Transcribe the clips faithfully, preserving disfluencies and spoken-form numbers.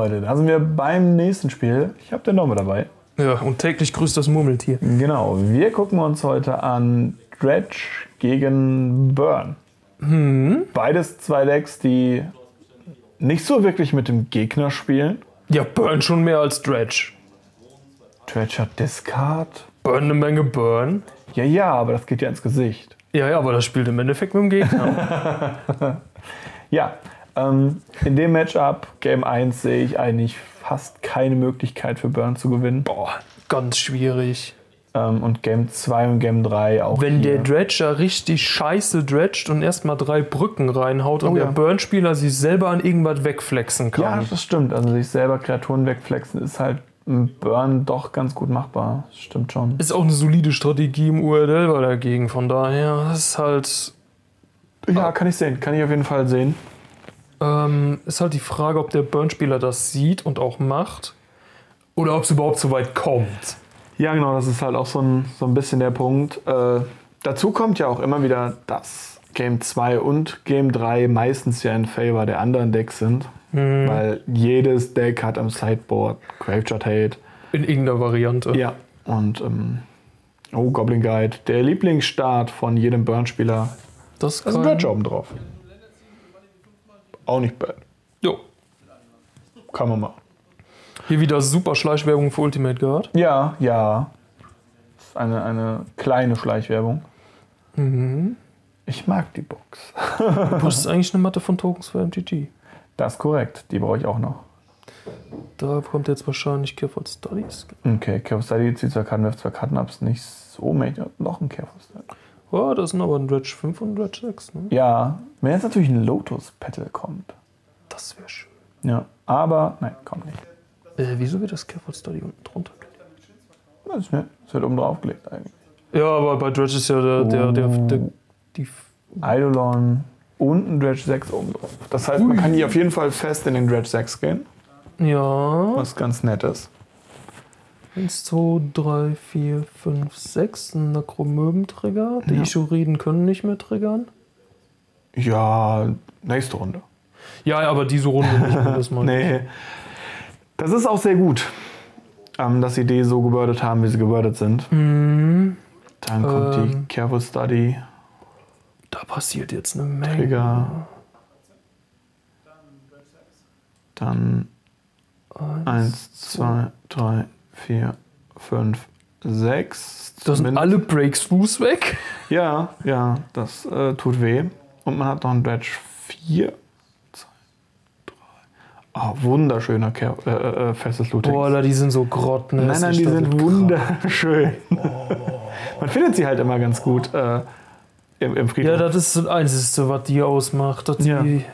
Leute, da sind wir beim nächsten Spiel. Ich habe den Nome dabei. Ja, und täglich grüßt das Murmeltier. Genau, wir gucken uns heute an Dredge gegen Burn. Hm. Beides zwei Decks, die nicht so wirklich mit dem Gegner spielen. Ja, Burn schon mehr als Dredge. Dredge hat Discard. Burn eine Menge Burn. Ja, ja, aber das geht ja ins Gesicht. Ja, ja, aber das spielt im Endeffekt mit dem Gegner. Ja, ähm, in dem Matchup, Game eins, sehe ich eigentlich fast keine Möglichkeit für Burn zu gewinnen. Boah, ganz schwierig. Ähm, und Game zwei und Game drei auch. Wenn hier. der Dredger richtig scheiße dredgt und erstmal drei Brücken reinhaut und Oh, der ja. Burn-Spieler sich selber an irgendwas wegflexen kann. Ja, das stimmt. Also sich selber Kreaturen wegflexen ist halt im Burn doch ganz gut machbar. Das stimmt schon. Ist auch eine solide Strategie im U R L dagegen. Von daher, das ist halt, Ja, kann ich sehen. Kann ich auf jeden Fall sehen. ähm, ist halt die Frage, ob der Burn-Spieler das sieht und auch macht. Oder ob es überhaupt so weit kommt. Ja, genau. Das ist halt auch so ein, so ein bisschen der Punkt. Äh, dazu kommt ja auch immer wieder, dass Game zwei und Game drei meistens ja in Favor der anderen Decks sind. Hm. Weil jedes Deck hat am Sideboard Graveyard Hate. In irgendeiner Variante. Ja. Und, ähm, oh, Goblin Guide. Der Lieblingsstart von jedem Burn-Spieler. Das Da ist ein kann... Dredge oben drauf. Auch nicht bad. Jo. Kann man machen. Hier wieder super Schleichwerbung für Ultimate Guard. Ja, ja. Das ist eine, eine kleine Schleichwerbung. Mhm. Ich mag die Box. Du ist eigentlich eine Matte von Tokens für M T G. Das ist korrekt. Die brauche ich auch noch. Da kommt jetzt wahrscheinlich Careful Studies. Okay, Careful Study zieht zwei Karten, wirft zwei Karten ab. Ist nicht so mächtig. Noch ein Careful Study. Oh, das sind aber ein Dredge fünf und ein Dredge sechs. Ne? Ja, wenn jetzt natürlich ein Lotus Petal kommt. Das wäre schön. Ja, aber nein, kommt nicht. Äh, wieso wird das Careful Study unten drunter gelegt? Das ist nett. Das wird oben drauf gelegt eigentlich. Ja, aber bei Dredge ist ja der, der, der, der die. Eidolon und ein Dredge sechs oben drauf. Das heißt, man kann hier auf jeden Fall fest in den Dredge sechs gehen. Ja. Was ganz nett ist. eins, zwei, drei, vier, fünf, sechs. Ein Necromöben-Trigger. Die Ja. Ishuriden können nicht mehr triggern. Ja, nächste Runde. Ja, aber diese Runde nicht mehr. Das mal. Nee. Das ist auch sehr gut, ähm, dass sie die so gebürdet haben, wie sie gebürdet sind. Mhm. Dann kommt Ähm. die Careful Study, Da passiert jetzt eine Menge. Trigger. Dann eins, zwei, drei, vier, fünf, sechs. Da sind alle Breakthroughs weg. Ja, ja, das äh, tut weh. Und man hat noch einen Dredge vier. zwei, drei. Oh, wunderschöner Ker äh, äh, festes Looting. Boah, da, die sind so grottenhässlich. Nein, nein, die das sind ist wunderschön. Man findet sie halt immer ganz gut äh, im, im Friedhof. Ja, das ist das Einzige, was die ausmacht. Dass Ja. die,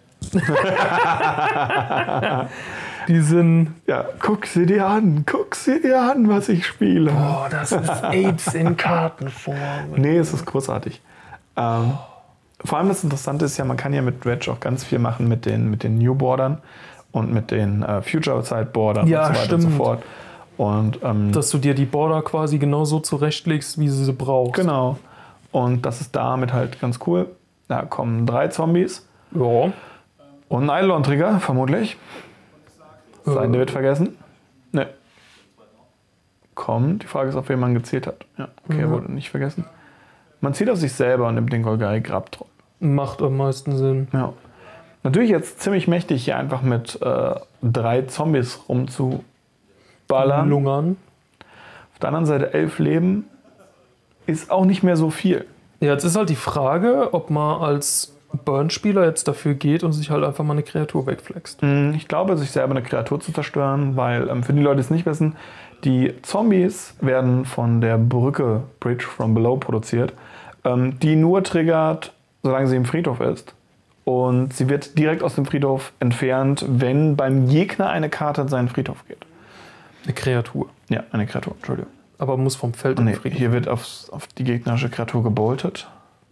die sind. Ja, guck sie dir an, guck sie dir an, was ich spiele. Boah, das ist AIDS in Kartenform. Nee, es ist großartig. Ähm, vor allem das Interessante ist ja, man kann ja mit Dredge auch ganz viel machen mit den, mit den New Bordern und mit den äh, Future Side Bordern Ja, und so weiter stimmt. und so fort. Und, ähm, Dass du dir die Border quasi genauso zurechtlegst, wie sie sie brauchst. genau. Und das ist damit halt ganz cool. Da kommen drei Zombies Ja. und ein Eidolon-Trigger, vermutlich. Sein Äh. wird vergessen. Ne. Kommt. Die Frage ist, auf wen man gezählt hat. Ja, okay, Mhm. wurde nicht vergessen. Man zieht auf sich selber und nimmt den Golgari Grabtron. Macht am meisten Sinn. Ja. Natürlich jetzt ziemlich mächtig, hier einfach mit äh, drei Zombies rumzuballern. Lungern. Auf der anderen Seite elf Leben ist auch nicht mehr so viel. Ja, jetzt ist halt die Frage, ob man als Burn-Spieler jetzt dafür geht und sich halt einfach mal eine Kreatur wegflext. Hm, Ich glaube, sich selber eine Kreatur zu zerstören, weil ähm, für die Leute, die es nicht wissen, die Zombies werden von der Brücke Bridge from Below produziert, ähm, die nur triggert, solange sie im Friedhof ist. Und sie wird direkt aus dem Friedhof entfernt, wenn beim Gegner eine Karte in seinen Friedhof geht. Eine Kreatur. Ja, eine Kreatur, Entschuldigung. Aber muss vom Feld in Nee, den Friedhof. hier wird aufs, auf die gegnerische Kreatur geboltet.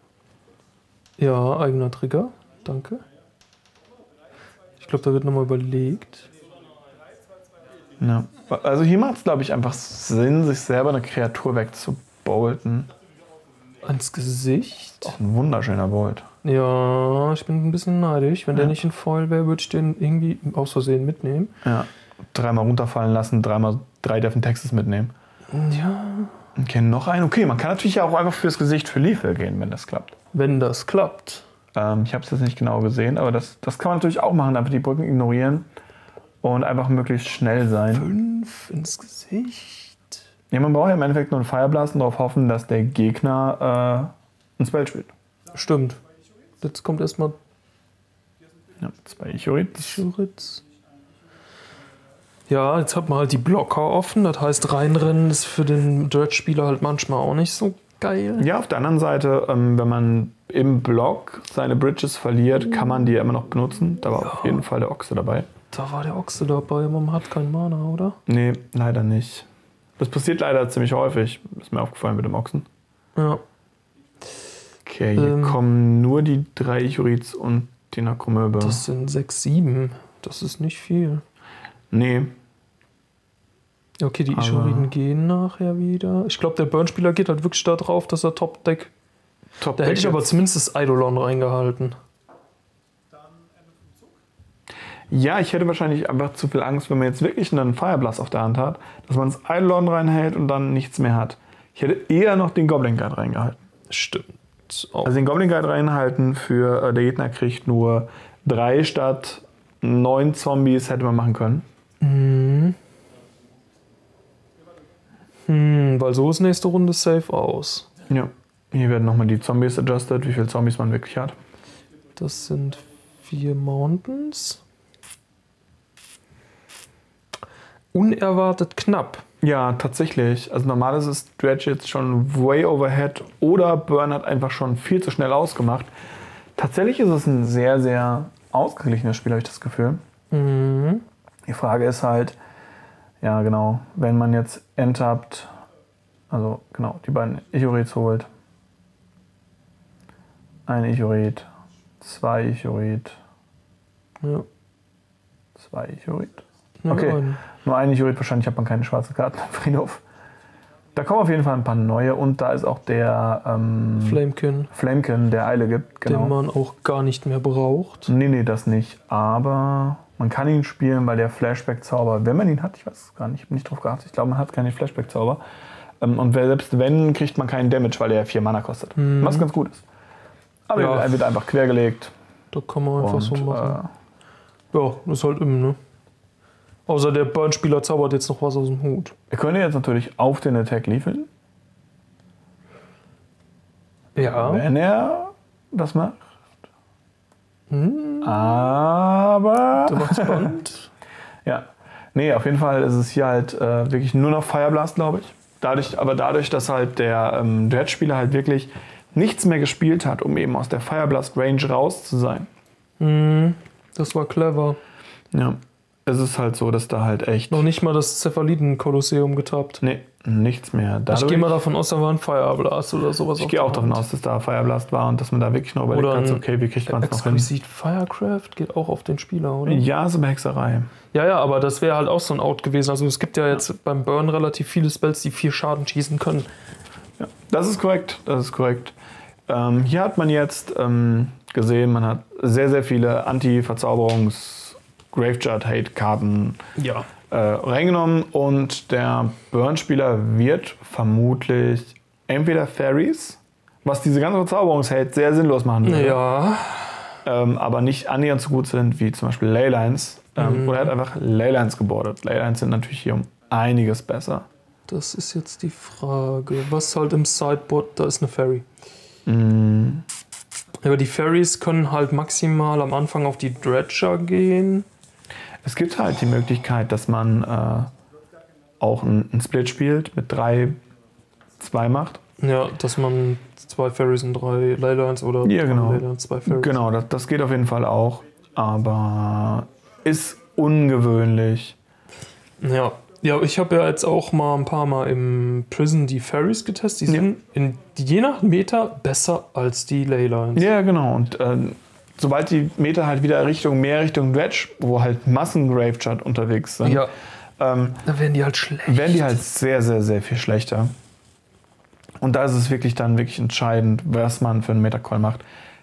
Ja, eigener Trigger. Danke. Ich glaube, da wird nochmal überlegt. Ja. Also hier macht es, glaube ich, einfach Sinn, sich selber eine Kreatur wegzubolten. Ans Gesicht. Auch ein wunderschöner Bolt. Ja, ich bin ein bisschen neidisch. Wenn Ja. der nicht in Foil wäre, würde ich den irgendwie aus Versehen mitnehmen. Ja. Dreimal runterfallen lassen, dreimal drei Death in Texas mitnehmen. Ja. Okay, noch einen. Okay, man kann natürlich ja auch einfach fürs Gesicht für Lethal gehen, wenn das klappt. Wenn das klappt. Ähm, ich habe es jetzt nicht genau gesehen, aber das, das kann man natürlich auch machen. Einfach die Brücken ignorieren und einfach möglichst schnell sein. Fünf ins Gesicht. Ja, man braucht ja im Endeffekt nur einen Fireblast und darauf hoffen, dass der Gegner äh, ein Spell spielt. Stimmt. Jetzt kommt erstmal Ja, zwei Ichorit. Schuritz. Ja, jetzt hat man halt die Blocker offen. Das heißt, reinrennen ist für den Dredge-Spieler halt manchmal auch nicht so geil. Ja, auf der anderen Seite, ähm, wenn man im Block seine Bridges verliert, kann man die ja immer noch benutzen. Da war Ja. auf jeden Fall der Ochse dabei. Da war der Ochse dabei, aber man hat keinen Mana, oder? Nee, leider nicht. Das passiert leider ziemlich häufig. Ist mir aufgefallen mit dem Ochsen. Ja. Okay, hier Ähm. kommen nur die drei Ichorits und die Nakromöbe. Das sind sechs, sieben. Das ist nicht viel. Nee, Okay, die Aber- Ishuriden gehen nachher wieder. Ich glaube, der Burn-Spieler geht halt wirklich da drauf, dass er Top-Deck. Top Da hätte ich Deck aber jetzt. zumindest das Eidolon reingehalten. Ja, ich hätte wahrscheinlich einfach zu viel Angst, wenn man jetzt wirklich einen Fireblast auf der Hand hat, dass man das Eidolon reinhält und dann nichts mehr hat. Ich hätte eher noch den Goblin Guide reingehalten. Stimmt. Auch. Also den Goblin Guide reinhalten für äh, der Gegner kriegt nur drei statt neun Zombies hätte man machen können. Mhm. Hm, weil so ist nächste Runde safe aus. Ja. Hier werden nochmal die Zombies adjusted, wie viele Zombies man wirklich hat. Das sind vier Mountains. Unerwartet knapp. Ja, tatsächlich. Also normalerweise ist Dredge jetzt schon way overhead oder Burn hat einfach schon viel zu schnell ausgemacht. Tatsächlich ist es ein sehr, sehr ausgeglichenes Spiel, habe ich das Gefühl. Mhm. Die Frage ist halt, ja genau, wenn man jetzt enttappt, also genau, die beiden Ichorits holt. Ein Ichorit, zwei Ichorit, Ja. zwei Ichorit. Ja, Okay. ein- Nur ein Ichorit, wahrscheinlich hat man keine schwarzen Karten am Friedhof. Da kommen auf jeden Fall ein paar neue und da ist auch der ähm, Flamekin, Flamekin, der Eile gibt. Genau. den man auch gar nicht mehr braucht. Nee, nee, das nicht. Aber man kann ihn spielen, weil der Flashback-Zauber, wenn man ihn hat, ich weiß es gar nicht, ich bin nicht drauf geachtet, ich glaube, man hat keinen Flashback-Zauber. Ähm, Und wer- selbst wenn, kriegt man keinen Damage, weil der vier Mana kostet. Mhm. Was ganz gut ist. Aber Ja. er wird einfach quergelegt. Da kann man einfach Und, so machen. äh, Ja, ist halt im, ne? Außer der Burn-Spieler zaubert jetzt noch was aus dem Hut. wir können jetzt natürlich auf den Attack liefern, Ja. wenn er das macht. Hm, Aber. der macht spannend. Ja. Nee, auf jeden Fall ist es hier halt äh, wirklich nur noch Fireblast, glaube ich. Dadurch, aber dadurch, dass halt der ähm, Dredge-Spieler halt wirklich nichts mehr gespielt hat, um eben aus der Fireblast-Range raus zu sein. Hm, das war clever. Ja. Es ist halt so, dass da halt echt. Noch nicht mal das Cephaliden-Kolosseum getappt. Nee, nichts mehr. Dadurch, Ich gehe mal davon aus, da war ein Fireblast oder sowas. ich auf gehe der auch davon Hand. aus, dass da Fireblast war und dass man da wirklich noch überlegt Oder hat, so, ein okay, wie kriegt man es noch hin? Exquisite Firecraft geht auch auf den Spieler, oder? Ja, ist aber Hexerei. Ja, ja, aber das wäre halt auch so ein Out gewesen. Also es gibt ja jetzt beim Burn relativ viele Spells, die vier Schaden schießen können. Ja, das ist korrekt, das ist korrekt. Ähm, hier hat man jetzt ähm, gesehen, man hat sehr, sehr viele Anti-Verzauberungs-Graveyard-Hate-Karten Ja. äh, reingenommen und der Burn-Spieler wird vermutlich entweder Fairies, was diese ganze Verzauberungs-Hate sehr sinnlos machen würde, Ja. ähm, aber nicht annähernd so gut sind wie zum Beispiel Leylines. Ähm, Mhm. Oder er hat einfach Leylines gebordet. Leylines sind natürlich hier um einiges besser. Das ist jetzt die Frage. Was halt im Sideboard, da ist eine Fairy. Mm, Aber die Fairies können halt maximal am Anfang auf die Dredger gehen. Es gibt halt die Möglichkeit, dass man äh, auch einen Split spielt mit drei, zwei macht. Ja, dass man zwei Fairies und drei Leylines oder Ja, drei genau. Leylines, zwei Fairies. Genau, das, das geht auf jeden Fall auch. Aber ist ungewöhnlich. Ja. Ja, ich habe ja jetzt auch mal ein paar Mal im Prison die Fairies getestet. Die Ja. sind in, je nach Meter besser als die Leylines. Ja, genau. Und ähm, sobald die Meter halt wieder Richtung mehr Richtung Dredge, wo halt Massen-Graveyard unterwegs sind, Ja, ähm, da werden die halt schlecht. werden die halt sehr, sehr, sehr viel schlechter. Und da ist es wirklich dann wirklich entscheidend, was man für einen Metacall macht.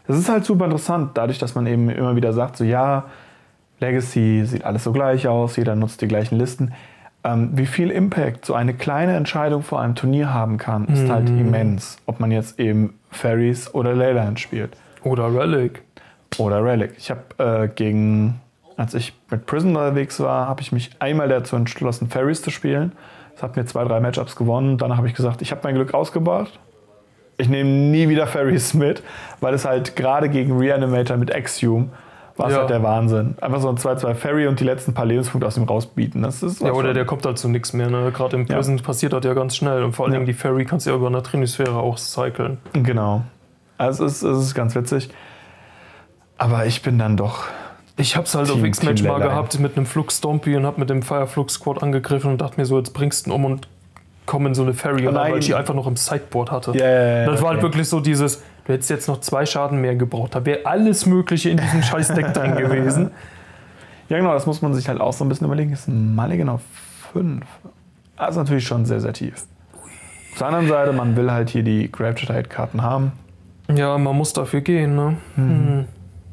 es ist halt super interessant, dadurch, dass man eben immer wieder sagt, so ja, Legacy sieht alles so gleich aus, jeder nutzt die gleichen Listen. Ähm, wie viel Impact so eine kleine Entscheidung vor einem Turnier haben kann, ist Mhm. halt immens. Ob man jetzt eben Fairies oder Leyline spielt. Oder Relic. Oder Relic. Ich habe äh, gegen, als ich mit Prison unterwegs war, habe ich mich einmal dazu entschlossen, Fairies zu spielen. Das hat mir zwei, drei Matchups gewonnen. Danach habe ich gesagt, ich habe mein Glück ausgebracht. Ich nehme nie wieder Fairies mit, weil es halt gerade gegen Reanimator mit Exhume war es Ja. halt der Wahnsinn. Einfach so ein zwei zwei Fairy und die letzten paar Lebenspunkte aus ihm rausbieten. Das ist Ja, was oder schon- der kommt halt zu nichts mehr. Ne? Gerade im Ja. Prison passiert das ja ganz schnell. Und vor allen Ja. Dingen die Fairy kannst du ja über eine Trinisphäre auch cyclen. Genau. Also es ist, es ist ganz witzig. Aber ich bin dann doch... Ich hab's halt Team- auf X-Match Team mal Leyline. gehabt mit einem Flux Stompy und hab mit dem Fireflux Squad angegriffen und dachte mir so, jetzt bringst du ihn um und komm in so eine Fairy, Oh rein, nein. weil ich die einfach noch im Sideboard hatte. Ja, ja, ja, das war halt okay. wirklich so dieses, du hättest jetzt noch zwei Schaden mehr gebraucht. Da wäre alles Mögliche in diesem scheiß Deck drin gewesen. Ja, genau, das muss man sich halt auch so ein bisschen überlegen. Ist ein Mulligan auf fünf. Das ist natürlich schon sehr, sehr tief. Auf der anderen Seite, man will halt hier die Gravejet-Karten haben. Ja, man muss dafür gehen, ne? Hm.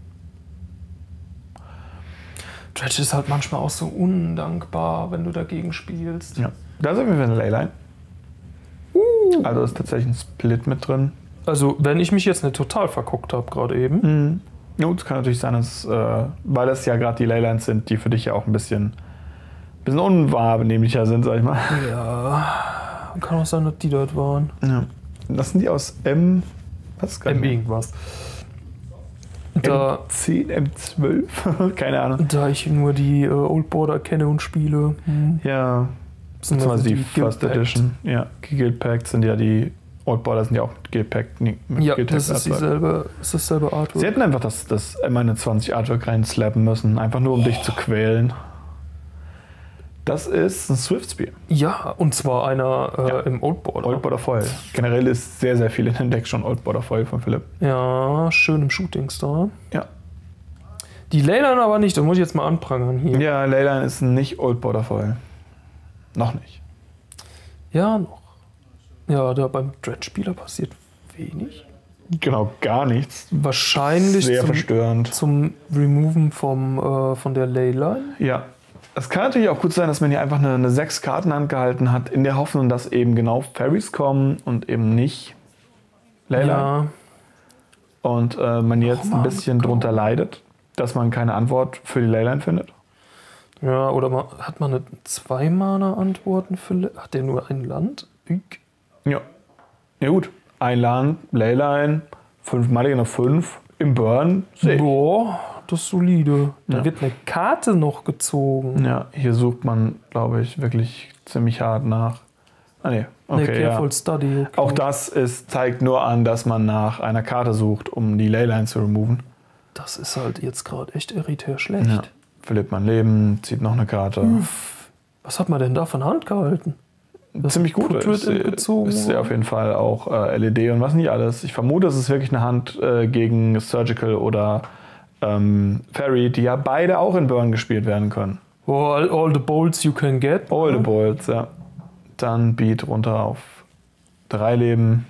Dredge ist halt manchmal auch so undankbar, wenn du dagegen spielst. Ja. Da sind wir wieder eine Leyline. Uh. Also ist tatsächlich ein Split mit drin. Also, wenn ich mich jetzt nicht total verguckt habe gerade eben. Mhm. Ja, gut, es kann natürlich sein, dass, äh, weil das ja gerade die Leylines sind, die für dich ja auch ein bisschen, bisschen unwahrnehmlicher sind, sag ich mal. Ja, kann auch sein, dass die dort waren. Ja. Das sind die aus M. Was ist M irgendwas. Da, M zehn, M zwölf? Keine Ahnung. da ich nur die äh, Old Border kenne und spiele. Hm. Ja, beziehungsweise die, First Edition. Ja, die Guild Pact sind ja die. Old Border sind ja auch mit Guild Pact. Mit Ja, Guild das Pact ist dieselbe, ist dasselbe Artwork. Sie hätten einfach das, das M einundzwanzig Artwork reinslappen müssen, einfach nur um dich zu quälen. Das ist ein Swift Spear. Ja, und zwar einer äh, Ja. im Old Border. Old Border Foil. Generell ist sehr, sehr viel in dem Deck schon Old Border Foil von Philipp. Ja, schön im Shooting-Star. Ja. Die Leyline aber nicht, das muss ich jetzt mal anprangern hier. Ja, Leyline ist nicht Old Border Foil. Noch nicht. Ja, noch. Ja, da beim Dredge-Spieler passiert wenig. Genau, gar nichts. Wahrscheinlich Sehr zum, verstörend. zum Removen vom, äh, von der Leyline. Ja. Es kann natürlich auch gut sein, dass man hier einfach eine, eine sechs Kartenhand gehalten hat, in der Hoffnung, dass eben genau Fairies kommen und eben nicht Leyline. Ja, Und äh, man jetzt Mann, ein bisschen komm. drunter leidet, dass man keine Antwort für die Leyline findet. ja, oder man, hat man eine Zwei-Mana-Antworten für... Le hat der nur ein Land? Üg. Ja. Ja gut. Ein Land, Leyline, fünf Mulligan auf fünf, im Burn, sehe ich. Boah, das ist solide. Da Ja. wird eine Karte noch gezogen. Ja, hier sucht man, glaube ich, wirklich ziemlich hart nach. Ah nee, Ne, okay, ja. Careful Study. Okay. Auch das ist, zeigt nur an, dass man nach einer Karte sucht, um die Leyline zu removen. Das ist halt jetzt gerade echt irritär schlecht. Ja. Verliert man Leben, zieht noch eine Karte. Was hat man denn da von Hand gehalten? Das Ziemlich gut. Put wird Ist, gezogen ist ja worden. auf jeden Fall auch äh, L E D und was nicht alles. Ich vermute, es ist wirklich eine Hand äh, gegen Surgical oder ähm, Fairy, die ja beide auch in Burn gespielt werden können. Oh, all, all the bolts you can get. All the Bolts, ja. Dann Beat runter auf drei Leben.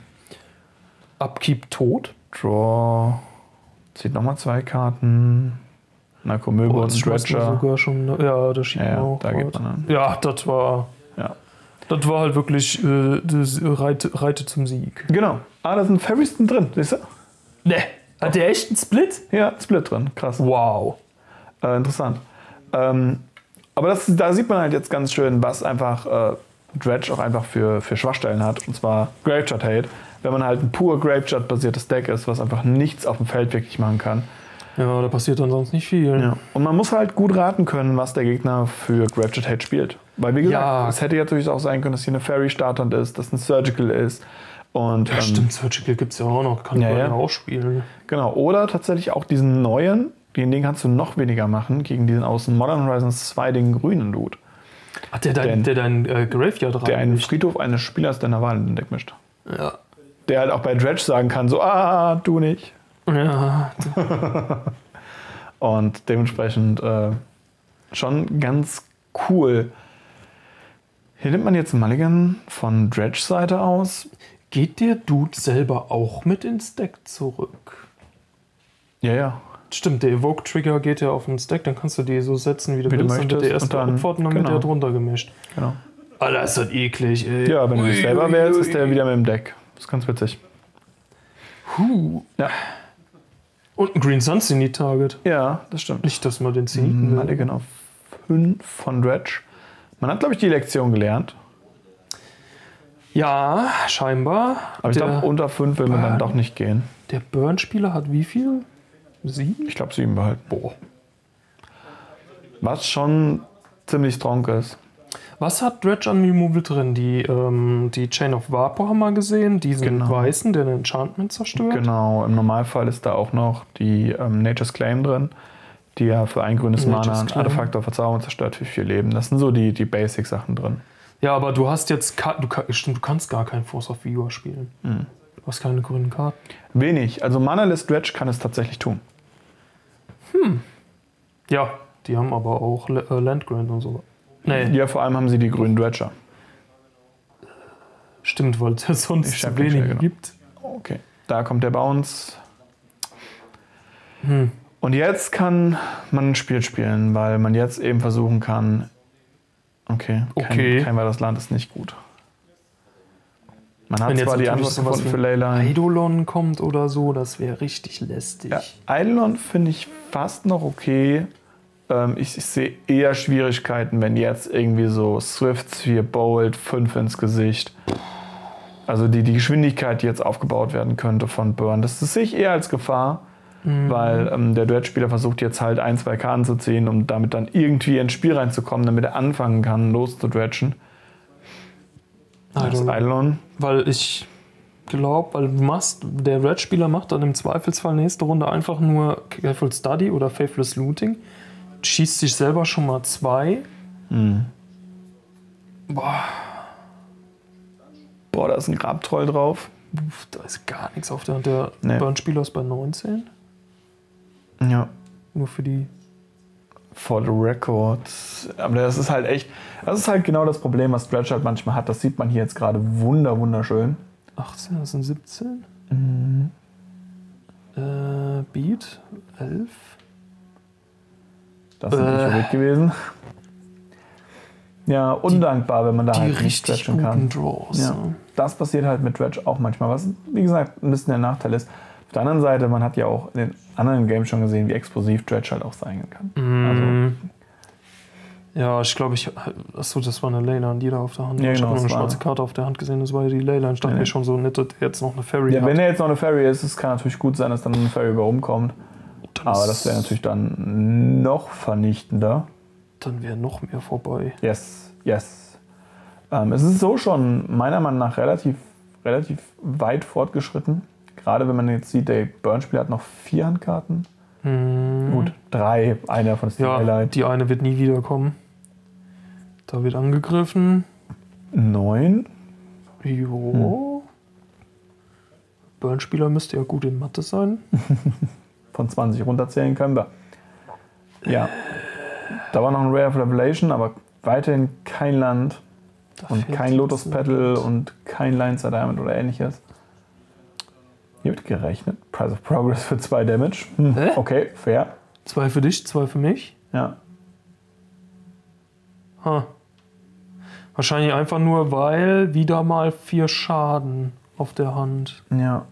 Upkeep tot. Draw. Zieht nochmal zwei Karten. Nakomöbe Oh, und das schmeißt man Dredger. sogar schon. Ja, das schiebt Ja, man ja, auch. da geht man an. Ja, das war. Ja. Das war halt wirklich äh, das Reite, Reite zum Sieg. Genau. Ah, da sind Fairies drin, siehst du? Ne, hat der echt einen Split? Ja, Split drin. Krass. Wow. Äh, interessant. Ähm, aber das, da sieht man halt jetzt ganz schön, was einfach äh, Dredge auch einfach für, für Schwachstellen hat. Und zwar Graveshot Hate. Wenn man halt ein pur Graveshot-basiertes Deck ist, was einfach nichts auf dem Feld wirklich machen kann. Ja, da passiert dann sonst nicht viel. Ja. Und man muss halt gut raten können, was der Gegner für Graveshot Hate spielt. Weil, wie gesagt, Ja. es hätte ja natürlich auch sein können, dass hier eine Fairy-Starthand ist, dass ein Surgical ist. Und, Ja, ähm, stimmt, Surgical gibt es ja auch noch. Kann Ja, man ja. ja auch spielen. Genau. Oder tatsächlich auch diesen neuen, gegen den kannst du noch weniger machen, gegen diesen aus Modern Horizons zwei, den grünen Dude. Hat der dein, Den- der dein äh, Graveyard rein? Der einen Friedhof eines Spielers deiner Wahl in den Deck mischt. Ja. Der halt auch bei Dredge sagen kann, so, ah, du nicht. Ja. Und dementsprechend äh, schon ganz cool. Hier nimmt man jetzt einen Mulligan von Dredge-Seite aus. Geht der Dude selber auch mit ins Deck zurück? Ja, ja. Stimmt, der Evoke-Trigger geht ja auf den Stack, dann kannst du die so setzen, wie du Wie du willst, dann wird der möchtest, erste und dann- geopfert und dann wird genau. der drunter gemischt. Genau. Alter, ist das eklig, ey. Ja, wenn du dich Ui, selber ui, wählst, ui. ist der wieder mit dem Deck. Das ist ganz witzig. Huh. Ja, Und ein Green Sun Zenith Target. ja, das stimmt. Nicht, dass man den Zenith will. Mulligan auf fünf von Dredge. Man hat, glaube ich, die Lektion gelernt. Ja, scheinbar. Aber ich der, glaube, unter fünf will man dann Burn. doch nicht gehen. der Burn-Spieler hat wie viel? Sieben? Ich glaube, sieben behalten. Boah. Was schon ziemlich strong ist. Was hat Dredge an Removal drin? Die, ähm, die Chain of Vapor haben wir gesehen, diesen Genau. weißen, der den Enchantment zerstört. Genau, im Normalfall ist da auch noch die ähm, Nature's Claim drin, die ja für ein grünes Nature's Mana ein Claim. Artefakt auf Verzauberung zerstört für vier Leben. Das sind so die, die Basic-Sachen drin. Ja, aber du hast jetzt, Ka- du, ka- stimmt, du kannst gar kein Force of Vigor spielen. Mhm. Du hast keine grünen Karten. Wenig. Also Manaless Dredge kann es tatsächlich tun. Ja, die haben aber auch Le- äh, Landgrant und so. Nee, Ja, vor allem haben sie die grünen Dredger. stimmt, weil es Die sonst zu Champion wenige Share, genau. gibt. Okay, da kommt der Bounce. Hm. Und jetzt kann man ein Spiel spielen, weil man jetzt eben versuchen kann, okay, Okay. kein, kein weiteres Land ist nicht gut. Man hat Wenn jetzt zwar die natürlich Antwort sowas gefunden für wie Leyline. Eidolon kommt oder so, das wäre richtig lästig. Ja, Eidolon finde ich fast noch okay. Ähm, ich, ich sehe eher Schwierigkeiten, wenn jetzt irgendwie so Swift Sphere Bolt fünf ins Gesicht. Also die, die Geschwindigkeit, die jetzt aufgebaut werden könnte von Burn, das, das sehe ich eher als Gefahr. Mhm. Weil ähm, der Dredge-Spieler versucht jetzt halt ein, zwei Karten zu ziehen, um damit dann irgendwie ins Spiel reinzukommen, damit er anfangen kann, loszudredgen. Das Eidolon. Eidolon. Weil ich glaube, weil du machst, der Red-Spieler macht dann im Zweifelsfall nächste Runde einfach nur Careful Study oder Faithless Looting, schießt sich selber schon mal zwei. Hm. Boah, Boah, da ist ein Grabtroll drauf. da ist gar nichts auf der Hand. Der Nee. Burn-Spieler ist bei neunzehn. Ja. Nur für die. For the record. Aber das ist halt echt, das ist halt genau das Problem, was Dredge halt manchmal hat. Das sieht man hier jetzt gerade wunder, wunderschön. achtzehn, das sind siebzehn. Mhm. Äh, Beat, elf. Das ist Äh. nicht verrückt gewesen. Ja, undankbar, wenn man da Die halt nicht richtig dredgen guten kann. Draws. Ja. ne? Das passiert halt mit Dredge auch manchmal, was wie gesagt ein bisschen der Nachteil ist. Auf der anderen Seite, man hat ja auch in den anderen Games schon gesehen, wie explosiv Dredge halt auch sein kann. Mhm. Ja, ich glaube, ich. Achso, das war eine Leyline, die da auf der Hand war. Ja, Ich genau, habe nur eine das war- schwarze Karte auf der Hand gesehen, das war ja die Leyline. Ich dachte Nee, mir nee. schon so, nett, dass der jetzt noch eine Fairy Ja, hat. wenn er jetzt noch eine Fairy ist, es kann natürlich gut sein, dass dann eine Fairy über rumkommt. Dann Aber ist- das wäre natürlich dann noch vernichtender. Dann wäre noch mehr vorbei. Yes, yes. Ähm, es ist so schon meiner Meinung nach relativ, relativ weit fortgeschritten. Gerade wenn man jetzt sieht, der Burn-Spieler hat noch vier Handkarten. Mhm. Gut, drei. Eine davon ist die Ja, Highlight. die eine wird nie wiederkommen. Da wird angegriffen. Neun. Jo. Burn-Spieler müsste ja gut in Mathe sein. Von zwanzig runterzählen können wir. Ja. Da war noch ein Rare of Revelation, aber weiterhin kein Land Da und fehlt kein Lotus jetzt Petal ein- und kein Lion's Diamond oder ähnliches. Hier wird gerechnet. Price of Progress für zwei Damage. Hm. Hä? Okay, fair. Zwei für dich, zwei für mich. Ja. Ha. Wahrscheinlich einfach nur, weil wieder mal vier Schaden auf der Hand. Ja.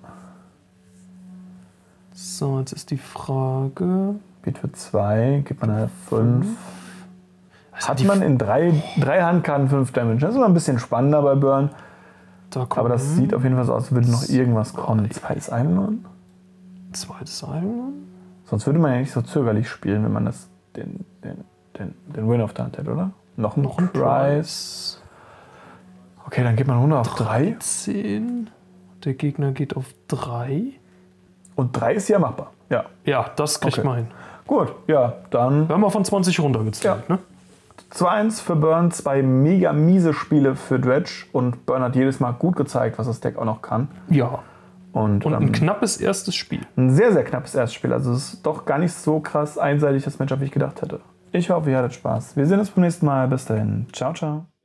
So, jetzt ist die Frage. Beat für zwei, gibt man halt fünf. Also Hat die- man in drei, drei Handkarten fünf Damage. Das ist immer ein bisschen spannender bei Burn. Da kommt Aber das sieht auf jeden Fall so aus, als würde noch irgendwas kommen. Zweites Einhorn? zweites Iron. Sonst würde man ja nicht so zögerlich spielen, wenn man das, den, den, den, den Win auf der Hand hätte, oder? Noch ein, Noch ein Price. Okay, dann geht man runter auf drei. zehn. Der Gegner geht auf drei. Und drei ist ja machbar. Ja. Ja, das kriegt Okay. man hin. Gut, ja, dann Wir haben mal von zwanzig runtergezählt, ne? zwei eins für Burn, zwei mega miese Spiele für Dredge. Und Burn hat jedes Mal gut gezeigt, was das Deck auch noch kann. Ja. Und, Und ein ähm, knappes erstes Spiel. ein sehr, sehr knappes erstes Spiel. Also es ist doch gar nicht so krass einseitig das Matchup, wie ich gedacht hätte. Ich hoffe, ihr hattet Spaß. Wir sehen uns beim nächsten Mal. Bis dahin. Ciao, ciao.